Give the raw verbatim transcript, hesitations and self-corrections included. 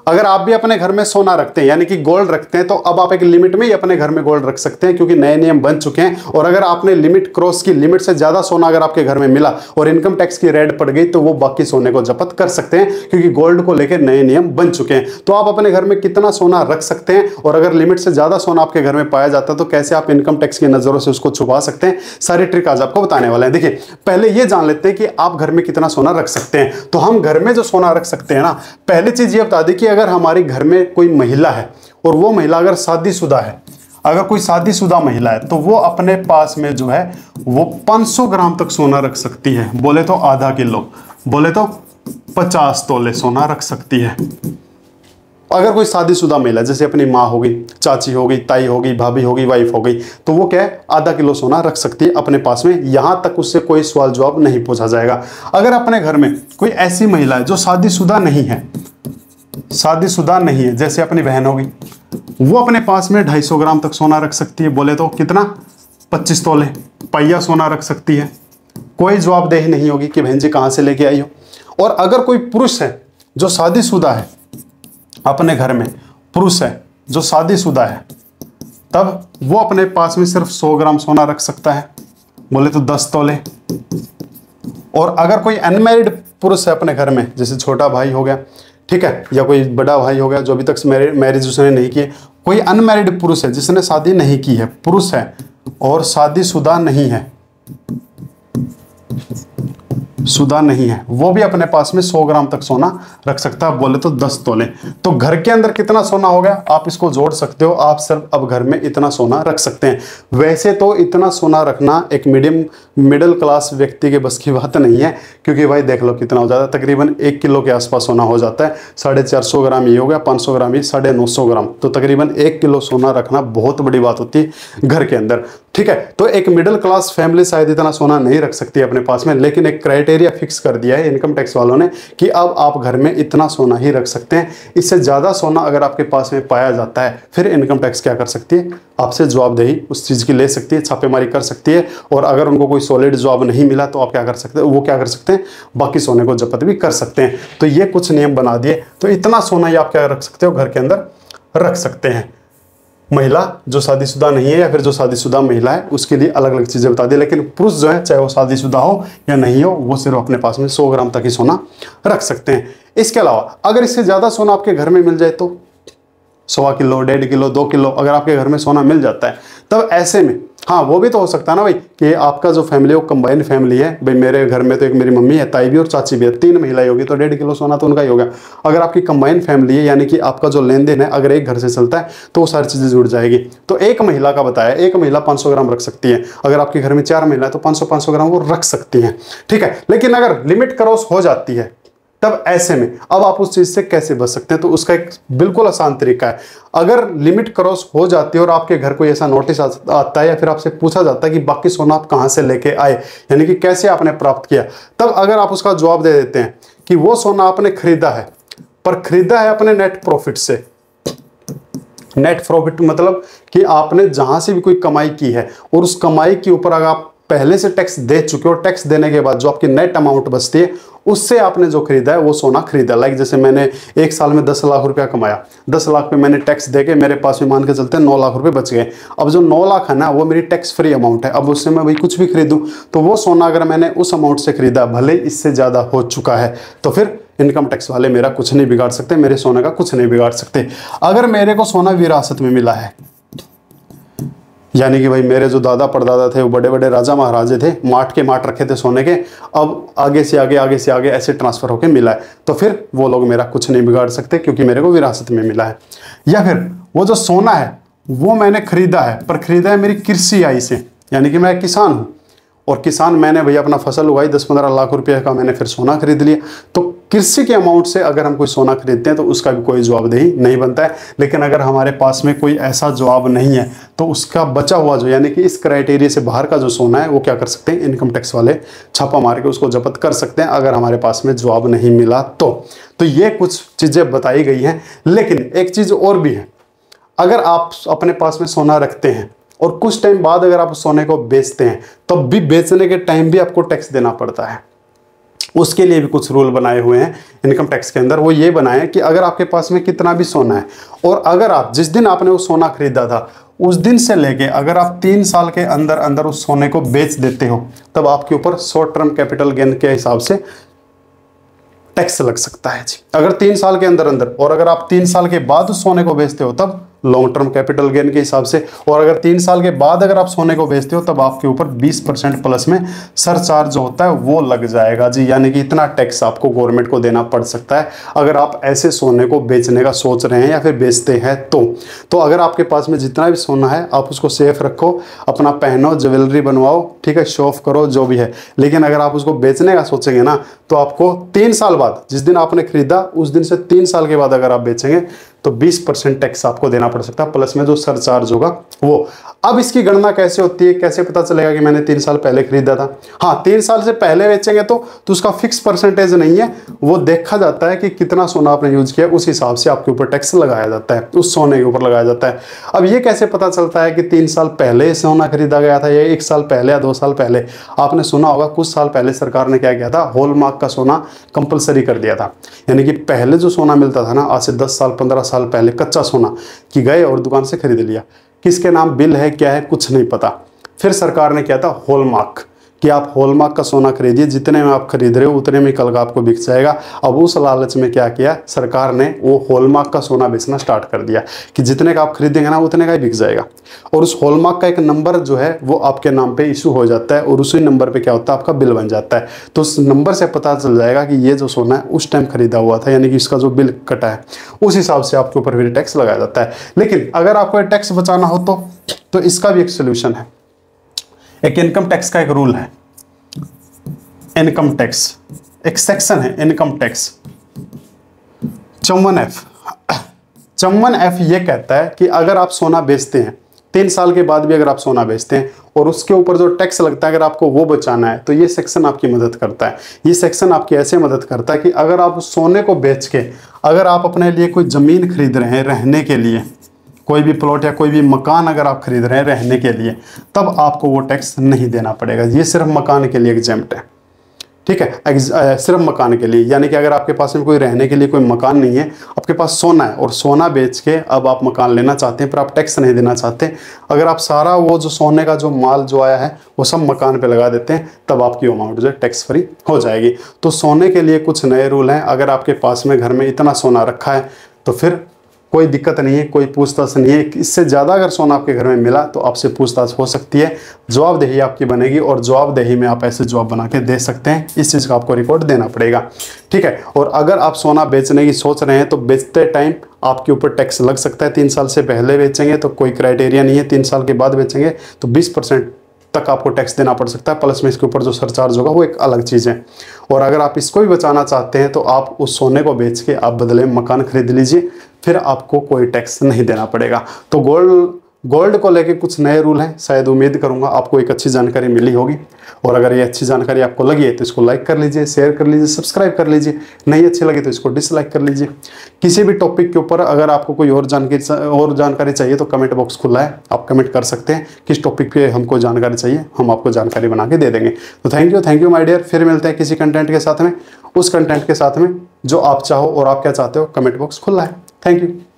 अगर आप भी अपने घर में सोना रखते हैं यानी कि गोल्ड रखते हैं तो अब आप एक लिमिट में ही अपने घर में गोल्ड रख सकते हैं, क्योंकि नए नियम बन चुके हैं। और अगर आपने लिमिट क्रॉस की, लिमिट से ज्यादा सोना अगर आपके घर में मिला और इनकम टैक्स की रेड पड़ गई तो वो बाकी सोने को जब्त कर सकते हैं, क्योंकि गोल्ड को लेकर नए नियम बन चुके हैं। तो आप अपने घर में कितना सोना रख सकते हैं और अगर लिमिट से ज्यादा सोना आपके घर में पाया जाता है तो कैसे आप इनकम टैक्स की नजरों से उसको छुपा सकते हैं, सारी ट्रिक आज आपको बताने वाले हैं। देखिए पहले ये जान लेते हैं कि आप घर में कितना सोना रख सकते हैं। तो हम घर में जो सोना रख सकते हैं ना, पहली चीज ये बता दें कि अगर हमारे घर में कोई महिला है और वो महिला अगर शादीशुदा है, अगर कोई शादीशुदा महिला है तो वो अपने पास में जो है वो पाँच सौ ग्राम तक सोना रख सकती है, बोले तो आधा किलो, बोले तो पचास तोले सोना रख सकती है। अगर कोई शादीशुदा महिला जैसे अपनी माँ होगी, चाची होगी, ताई होगी, भाभी होगी, वाइफ हो गई, तो वो क्या है आधा किलो सोना रख सकती है अपने पास में, यहां तक उससे कोई सवाल जवाब नहीं पूछा जाएगा। अगर अपने घर में कोई ऐसी महिला है जो शादीशुदा नहीं है, शादीशुदा नहीं है, जैसे अपनी बहन होगी, वो अपने पास में ढाई सौ ग्राम तक सोना रख सकती है, बोले तो कितना पच्चीस तोले पहिया सोना रख सकती है। कोई जवाबदेही नहीं होगी कि बहन जी कहां से लेके आई हो। और अगर कोई पुरुष है जो शादीशुदा है, अपने घर में पुरुष है जो शादीशुदा है, तब वो अपने पास में सिर्फ सौ ग्राम सोना रख सकता है, बोले तो दस तोले। और अगर कोई अनमैरिड पुरुष है अपने घर में, जैसे छोटा भाई हो गया, ठीक है, या कोई बड़ा भाई हो गया जो अभी तक मैरिज उसने नहीं की है, कोई अनमैरिड पुरुष है जिसने शादी नहीं की है, पुरुष है और शादीशुदा नहीं है, शुदा नहीं है, वो भी अपने पास में सौ ग्राम तक सोना रख सकता है, बोले तो दस तोले। तो घर के अंदर कितना सोना हो गया आप इसको जोड़ सकते हो, आप सिर्फ अब घर में इतना सोना रख सकते हैं। वैसे तो इतना सोना रखना एक मीडियम मिडिल क्लास व्यक्ति के बस की बात नहीं है, क्योंकि भाई देख लो कितना हो जाता है, तकरीबन एक किलो के आसपास सोना हो जाता है, साढ़े चार सौ ग्राम ये हो गया, पाँच सौ ग्राम ये, साढ़े नौ सौ ग्राम, तो तकरीबन एक किलो सोना रखना बहुत बड़ी बात होती है घर के अंदर, ठीक है। तो एक मिडिल क्लास फैमिली शायद इतना सोना नहीं रख सकती अपने पास में, लेकिन एक क्राइटेरिया फिक्स कर दिया है इनकम टैक्स वालों ने कि अब आप घर में इतना सोना ही रख सकते हैं। इससे ज़्यादा सोना अगर आपके पास में पाया जाता है फिर इनकम टैक्स क्या कर सकती है, आपसे जवाबदेही उस चीज़ की ले सकती है, छापेमारी कर सकती है। और अगर उनको कोई सॉलिड जवाब नहीं मिला तो आप क्या कर सकते हैं, वो क्या कर सकते हैं, बाकी सोने को जब्त भी कर सकते हैं। तो ये कुछ नियम बना दिए, तो इतना सोना ही आप क्या रख सकते हो, घर के अंदर रख सकते हैं। महिला जो शादीशुदा नहीं है या फिर जो शादीशुदा महिला है उसके लिए अलग अलग चीज़ें बता दी, लेकिन पुरुष जो है चाहे वो शादीशुदा हो या नहीं हो, वो सिर्फ अपने पास में सौ ग्राम तक ही सोना रख सकते हैं। इसके अलावा अगर इससे ज़्यादा सोना आपके घर में मिल जाए तो सवा किलो, डेढ़ किलो, दो किलो अगर आपके घर में सोना मिल जाता है, तब ऐसे में हाँ वो भी तो हो सकता है ना भाई कि आपका जो फैमिली है वो कंबाइंड फैमिली है, भाई मेरे घर में तो एक मेरी मम्मी है, ताई भी और चाची भी है, तीन महिलाएं होगी तो डेढ़ किलो सोना तो उनका ही होगा। अगर आपकी कंबाइंड फैमिली है यानी कि आपका जो लेन देन है अगर एक घर से चलता है तो वो सारी चीज़ें जुड़ जाएगी। तो एक महिला का बताया, एक महिला पाँच सौ ग्राम रख सकती है, अगर आपके घर में चार महिला है तो पाँच सौ पाँच सौ ग्राम वो रख सकती हैं, ठीक है। लेकिन अगर लिमिट क्रॉस हो जाती है तब ऐसे में अब आप उस चीज से कैसे बच सकते हैं, तो उसका एक बिल्कुल आसान तरीका है। अगर लिमिट क्रॉस हो जाती है और आपके घर कोई ऐसा नोटिस आता है या फिर आपसे पूछा जाता है कि बाकी सोना आप कहां से लेके आए, यानी कि कैसे आपने प्राप्त किया, तब अगर आप उसका जवाब दे देते हैं कि वो सोना आपने खरीदा है, पर खरीदा है अपने नेट प्रॉफिट से। नेट प्रॉफिट मतलब कि आपने जहां से भी कोई कमाई की है और उस कमाई के ऊपर अगर आप पहले से टैक्स दे चुके हो, टैक्स देने के बाद जो आपकी नेट अमाउंट बचती है उससे आपने जो खरीदा है वो सोना खरीदा। लाइक जैसे मैंने एक साल में दस लाख रुपया कमाया, दस लाख पे मैंने टैक्स देके मेरे पास में मान के चलते हैं नौ लाख रुपए बच गए। अब जो नौ लाख है ना वो मेरी टैक्स फ्री अमाउंट है, अब उससे मैं भाई कुछ भी खरीदूं तो वो सोना अगर मैंने उस अमाउंट से खरीदा भले इससे ज़्यादा हो चुका है तो फिर इनकम टैक्स वाले मेरा कुछ नहीं बिगाड़ सकते, मेरे सोने का कुछ नहीं बिगाड़ सकते। अगर मेरे को सोना विरासत में मिला है, यानी कि भाई मेरे जो दादा परदादा थे वो बड़े बड़े राजा महाराजे थे, माट के माट रखे थे सोने के, अब आगे से आगे आगे से आगे ऐसे ट्रांसफर होके मिला है, तो फिर वो लोग मेरा कुछ नहीं बिगाड़ सकते क्योंकि मेरे को विरासत में मिला है। या फिर वो जो सोना है वो मैंने खरीदा है, पर खरीदा है मेरी कृषि आय से, यानी कि मैं किसान हूँ और किसान मैंने भैया अपना फसल उगाई, दस पंद्रह लाख रुपये का मैंने फिर सोना खरीद लिया। तो कृषि के अमाउंट से अगर हम कोई सोना खरीदते हैं तो उसका भी कोई जवाबदेही नहीं बनता है। लेकिन अगर हमारे पास में कोई ऐसा जवाब नहीं है तो उसका बचा हुआ जो यानी कि इस क्राइटेरिया से बाहर का जो सोना है वो क्या कर सकते हैं, इनकम टैक्स वाले छापा मार के उसको जब्त कर सकते हैं अगर हमारे पास में जवाब नहीं मिला तो। तो ये कुछ चीज़ें बताई गई हैं। लेकिन एक चीज़ और भी है, अगर आप अपने पास में सोना रखते हैं और कुछ टाइम बाद अगर आप सोने को बेचते हैं तब भी बेचने के टाइम भी आपको टैक्स देना पड़ता है। उसके लिए भी कुछ रूल बनाए हुए हैं इनकम टैक्स के अंदर। वो ये बनाए हैं कि अगर आपके पास में कितना भी सोना है और अगर आप जिस दिन आपने वो सोना खरीदा था उस दिन से लेके अगर आप तीन साल के अंदर अंदर उस सोने को बेच देते हो तब आपके ऊपर शॉर्ट टर्म कैपिटल गेन के हिसाब से टैक्स लग सकता है जी। अगर तीन साल के अंदर अंदर, और अगर आप तीन साल के बाद उस सोने को बेचते हो तब लॉन्ग टर्म कैपिटल गेन के हिसाब से, और अगर तीन साल के बाद अगर आप सोने को बेचते हो तब आपके ऊपर बीस परसेंट प्लस में सरचार्ज जो होता है वो लग जाएगा जी। यानी कि इतना टैक्स आपको गवर्नमेंट को देना पड़ सकता है अगर आप ऐसे सोने को बेचने का सोच रहे हैं या फिर बेचते हैं तो। तो अगर आपके पास में जितना भी सोना है आप उसको सेफ रखो, अपना पहनो, ज्वेलरी बनवाओ, ठीक है, शो ऑफ करो, जो भी है। लेकिन अगर आप उसको बेचने का सोचेंगे ना तो आपको तीन साल बाद, जिस दिन आपने खरीदा उस दिन से तीन साल के बाद अगर आप बेचेंगे तो बीस परसेंट टैक्स आपको देना पड़ सकता है, प्लस में जो सरचार्ज होगा वो। अब इसकी गणना कैसे होती है, कैसे पता चलेगा कि मैंने तीन साल पहले खरीदा था? हाँ, तीन साल से पहले बेचेंगे तो, तो उसका फिक्स परसेंटेज नहीं है, वो देखा जाता है कि कितना सोना आपने यूज किया, उस हिसाब से आपके ऊपर टैक्स लगाया जाता है, उस सोने के ऊपर लगाया जाता है। अब ये कैसे पता चलता है कि तीन साल पहले सोना खरीदा गया था या एक साल पहले या दो साल पहले? आपने सुना होगा कुछ साल पहले सरकार ने क्या किया था, हॉलमार्क का सोना कंपलसरी कर दिया था। यानी कि पहले जो सोना मिलता था ना, आज से दस साल पंद्रह साल पहले, कच्चा सोना कि गए और दुकान से खरीद लिया, किसके नाम बिल है क्या है कुछ नहीं पता। फिर सरकार ने किया था हॉलमार्क कि आप हॉलमार्क का सोना खरीदिए, जितने में आप खरीद रहे हो उतने में कल का आपको बिक जाएगा। अब उस लालच में क्या किया सरकार ने, वो हॉलमार्क का सोना बेचना स्टार्ट कर दिया कि जितने का आप खरीदेंगे ना उतने का ही बिक जाएगा। और उस हॉलमार्क का एक नंबर जो है वो आपके नाम पे इशू हो जाता है और उसी नंबर पे क्या होता है, आपका बिल बन जाता है। तो उस नंबर से पता चल जाएगा कि ये जो सोना है उस टाइम खरीदा हुआ था, यानी कि इसका जो बिल कटा है उस हिसाब से आपके ऊपर फिर टैक्स लगाया जाता है। लेकिन अगर आपको टैक्स बचाना हो तो, तो इसका भी एक सोल्यूशन है। एक इनकम टैक्स का एक रूल है, इनकम टैक्स एक सेक्शन है इनकम टैक्स चौवन एफ। चौवन एफ ये कहता है कि अगर आप सोना बेचते हैं तीन साल के बाद भी अगर आप सोना बेचते हैं और उसके ऊपर जो टैक्स लगता है अगर आपको वो बचाना है तो ये सेक्शन आपकी मदद करता है। ये सेक्शन आपकी ऐसे मदद करता है कि अगर आप सोने को बेच के अगर आप अपने लिए कोई ज़मीन खरीद रहे हैं रहने के लिए, कोई भी प्लॉट या कोई भी मकान अगर आप खरीद रहे हैं रहने के लिए, तब आपको वो टैक्स नहीं देना पड़ेगा। ये सिर्फ मकान के लिए एग्जेम्प्ट है, ठीक है, सिर्फ मकान के लिए। यानी कि अगर आपके पास में कोई रहने के लिए कोई मकान नहीं है, आपके पास सोना है और सोना बेच के अब आप मकान लेना चाहते हैं पर आप टैक्स नहीं देना चाहते, अगर आप सारा वो जो सोने का जो माल जो आया है वो सब मकान पे लगा देते हैं तब आपकी अमाउंट जो है टैक्स फ्री हो जाएगी। तो सोने के लिए कुछ नए रूल हैं। अगर आपके पास में घर में इतना सोना रखा है तो फिर कोई दिक्कत नहीं है, कोई पूछताछ नहीं है। इससे ज़्यादा अगर सोना आपके घर में मिला तो आपसे पूछताछ हो सकती है, जवाबदेही आपकी बनेगी और जवाबदेही में आप ऐसे जवाब बना के दे सकते हैं। इस चीज़ का आपको रिकॉर्ड देना पड़ेगा, ठीक है। और अगर आप सोना बेचने की सोच रहे हैं तो बेचते टाइम आपके ऊपर टैक्स लग सकता है। तीन साल से पहले बेचेंगे तो कोई क्राइटेरिया नहीं है, तीन साल के बाद बेचेंगे तो बीस परसेंट तक आपको टैक्स देना पड़ सकता है, प्लस में इसके ऊपर जो सरचार्ज होगा वो एक अलग चीज़ है। और अगर आप इसको भी बचाना चाहते हैं तो आप उस सोने को बेच के आप बदले में मकान खरीद लीजिए, फिर आपको कोई टैक्स नहीं देना पड़ेगा। तो गोल्ड गोल्ड को लेके कुछ नए रूल हैं, शायद उम्मीद करूंगा आपको एक अच्छी जानकारी मिली होगी। और अगर ये अच्छी जानकारी आपको लगी है तो इसको लाइक कर लीजिए, शेयर कर लीजिए, सब्सक्राइब कर लीजिए। नहीं अच्छी लगी तो इसको डिसलाइक कर लीजिए। किसी भी टॉपिक के ऊपर अगर आपको कोई और जानकारी और जानकारी चाहिए तो कमेंट बॉक्स खुला है, आप कमेंट कर सकते हैं किस टॉपिक पे हमको जानकारी चाहिए, हम आपको जानकारी बना के दे देंगे। तो thank you thank you my dear. फिर मिलते हैं किसी कंटेंट के साथ में, उस कंटेंट के साथ में जो आप चाहो और आप क्या चाहते हो। कमेंट बॉक्स खुला है। Thank you.